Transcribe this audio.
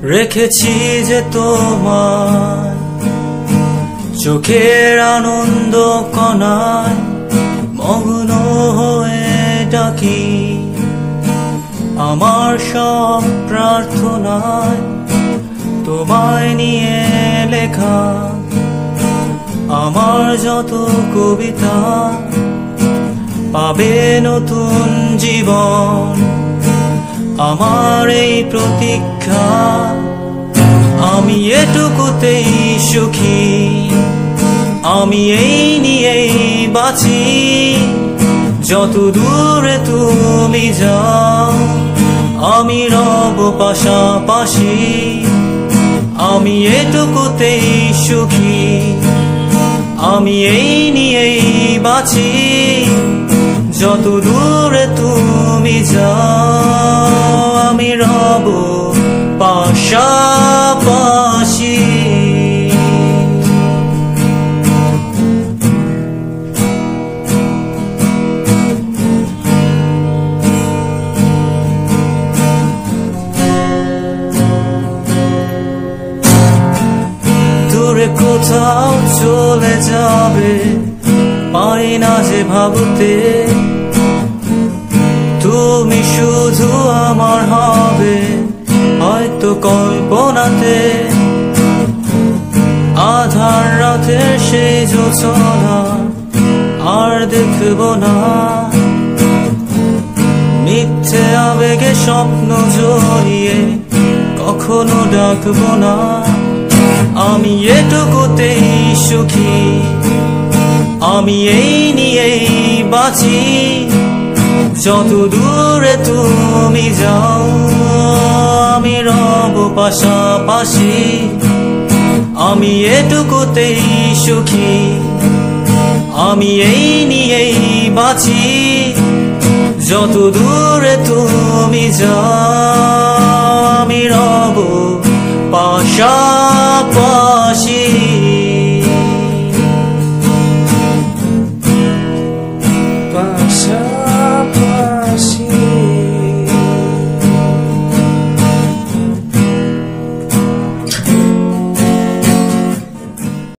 রেখেছি যে তোমায় চোখের আনন্দ কণায় মগ্ন হয়ে ডাকি আমার সব প্রার্থনায় তোমায় নিয়ে লেখা আমার যত কবিতা পাবে নতুন জীবন আমার এই প্রতীক্ষা আমি এটুকুতেই সুখী আমি এই নিয়েই বাঁচি যত দূরে তুমি যাও আমি রব পাশাপাশি আমি এটুকুতেই সুখী আমি এই নিয়েই বাঁচি যত দূরে তুমি যাও আমি রব পাশাপাশি দূরে কোথাও চলে যাবে পারি না যে ভাবতে তুমি শুধু আমার হবে হয়তো কল্পনাতে আধার রাতের সেই জোছনা আর দেখব না মিথ্যে আবেগে স্বপ্ন জড়িয়ে কখনো ডাকব না আমি এটুকুতেই সুখী আমি এই নিয়েই বাঁচি যত দূরে তুমি যাও আমি রব পাশাপাশি আমি এটুকুতেই সুখী আমি এই নিয়েই বাঁচি যত দূরে তুমি যাও আমি রব পাশাপাশি